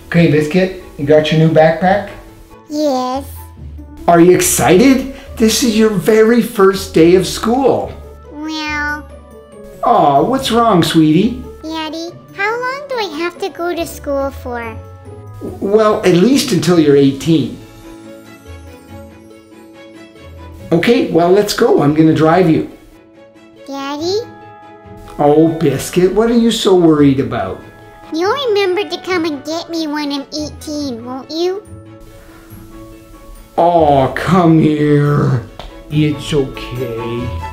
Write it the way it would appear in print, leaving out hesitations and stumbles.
Okay, Biscuit, you got your new backpack? Yes. Are you excited? This is your very first day of school. Well... Aw, what's wrong, sweetie? Daddy, how long do I have to go to school for? Well, at least until you're 18. Okay, well, let's go. I'm gonna drive you. Daddy? Oh, Biscuit, what are you so worried about? You'll remember to come and get me when I'm 18, won't you? Oh, come here. It's okay.